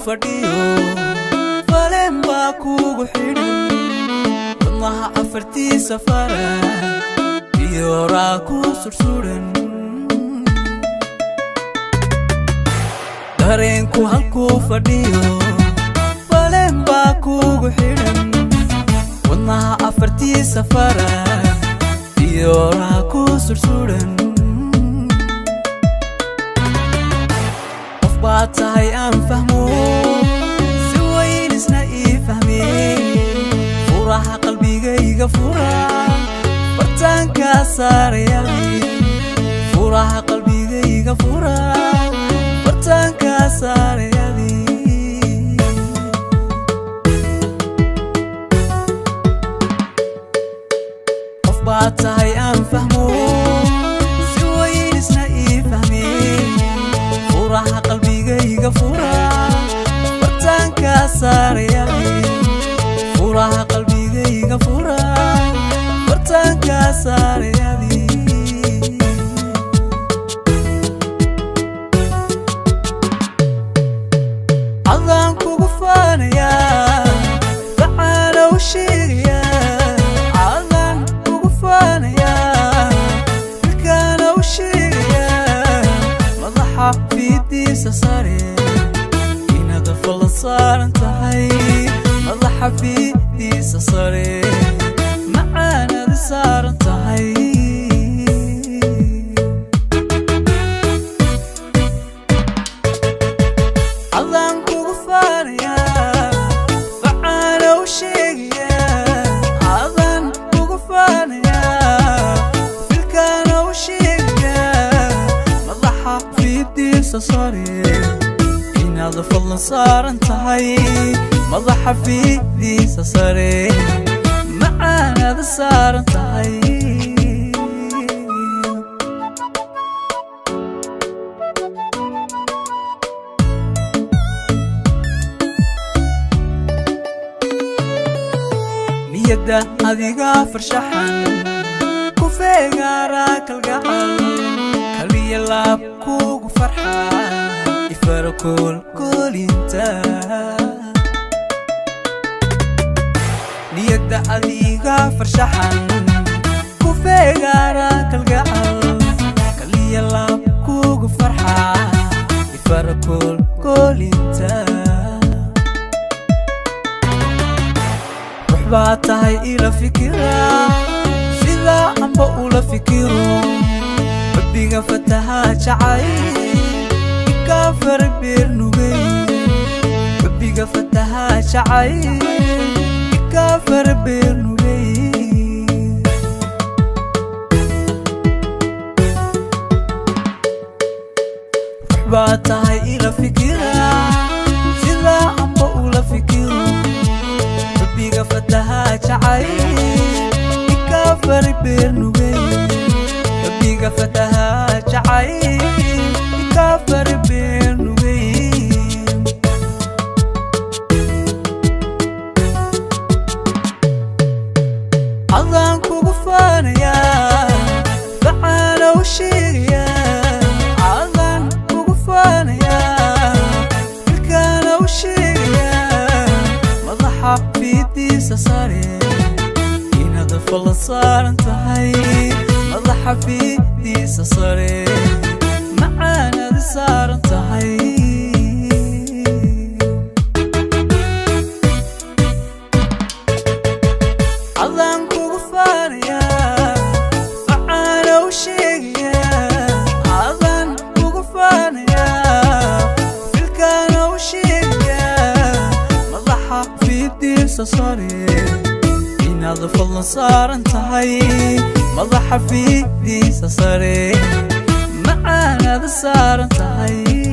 fadhiyo faleen baa kugu xidhan wadnaha afartiisa fara iyo raa ku sursuran dareenku halkuu fadhiyo faleen baa kugu xidhan wadnaha afartiisa fara iyo raa ku sursuran tahay aan fahmo si weyn isna ii fahmeen furaha qalbigayga fura bartaanka saaraya furaha qalbigayga fura bartaanka saaraya qof baa tahay aan fahmo si weyn isna ii fahmeen furaha qalbigayga fura bartaanka saaraya furaha qalbigayga fura bartaanka saaraya adaan kugu faanaya facaalow sheegaya adaan kugu faanaya filkaanow sheegaya madaxa fiidiisa sare inaad falan saaran tahay madaxa fiidiisa sare macaanaad saaran tahay adaan kugu faanaya facaalow sheegaya adaan kugu faanaya filkaanow sheegaya madaxa fiidiisa sare inaad falan saaran tahay madaxa fiidiisa sare macaanaad saaran tahay niyadda adiga farshaxan ku feegaara kalgacal kaliya laab kugu farxa ifara koolkoolinta niyadda adiga farshaxan ku feegaara kalgacal kaliya laab kugu farxa ifara koolkoolinta ruux baa tahay ila fikira sida amba ula fikiro rabbiga fataha jacay كافر بيرنوغي ربيك فتها شعاي كافر بيرنوغي رحباتها إلى فكرة سيدا عم بقول فكرة ربيك فتها شعاي كافر بيرنوغي ربيك فتها شعاي كافر بيرنوغي adaan kugu faanaya facaalow sheegaya adaan kugu faanaya filkaanow sheegaya madaxa fiidiisa sare inaad falan saaran tahay madaxa fiidiisa sare macaanaad saaran tahay adaan kugu faanaya facaalow sheegaya adaan kugu faanaya filkaanow sheegaya madaxa fiidiisa sare inaad falan saaran tahay madaxa fiidiisa sare macaanaad saaran tahay